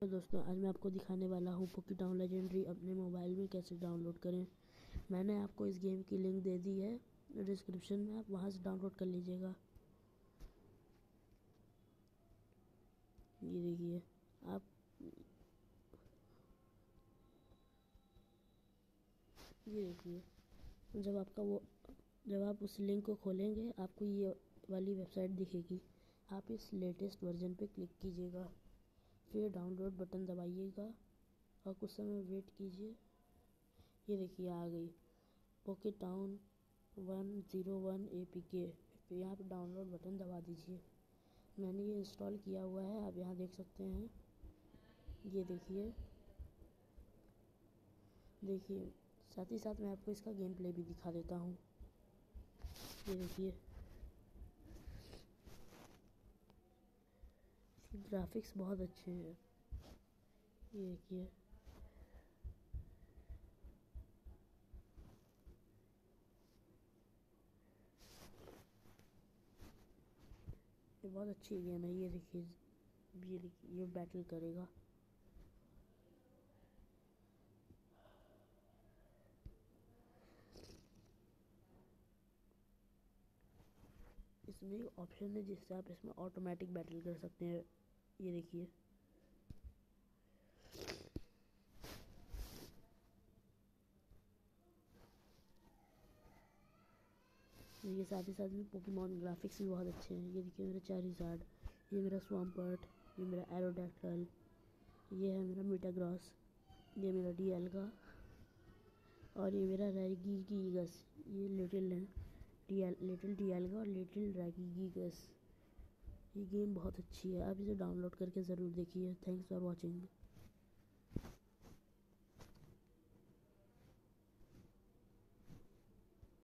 तो दोस्तों आज मैं आपको दिखाने वाला हूँ पोकेटॉन लेजेंडरी अपने मोबाइल में कैसे डाउनलोड करें। मैंने आपको इस गेम की लिंक दे दी है डिस्क्रिप्शन में, आप वहाँ से डाउनलोड कर लीजिएगा। ये देखिए आप ये देखिए जब आप उस लिंक को खोलेंगे आपको ये वाली वेबसाइट दिखेगी। आप इस लेटेस्ट वर्जन पे क्लिक कीजिएगा, फिर डाउनलोड बटन दबाइएगा और कुछ समय वेट कीजिए। ये देखिए आ गई पोकेटॉन 101 APK। फिर यहाँ पे डाउनलोड बटन दबा दीजिए। मैंने ये इंस्टॉल किया हुआ है, आप यहाँ देख सकते हैं। ये देखिए साथ ही साथ मैं आपको इसका गेम प्ले भी दिखा देता हूँ। ये देखिए इसके ग्राफिक्स बहुत अच्छे हैं। ये देखिए ये बहुत अच्छी गेम है। ये देखिए ये बैटल करेगा। इसमें एक ऑप्शन है जिससे आप इसमें ऑटोमेटिक बैटल कर सकते हैं। ये देखिए देखिए साथ ही साथ में पोकेमॉन ग्राफिक्स भी बहुत अच्छे हैं। ये देखिए मेरा चारिज़ार्ड, ये मेरा स्वाम्पर्ट, ये मेरा एरोडैक्टल, ये है मेरा मेटाग्रॉस, ये मेरा डीएलगा और ये मेरा रैगीगीगस। ये लिटिल डीएलगा और लिटिल रैगीगीगस। ये गेम बहुत अच्छी है, आप इसे डाउनलोड करके ज़रूर देखिए। Thanks for watching.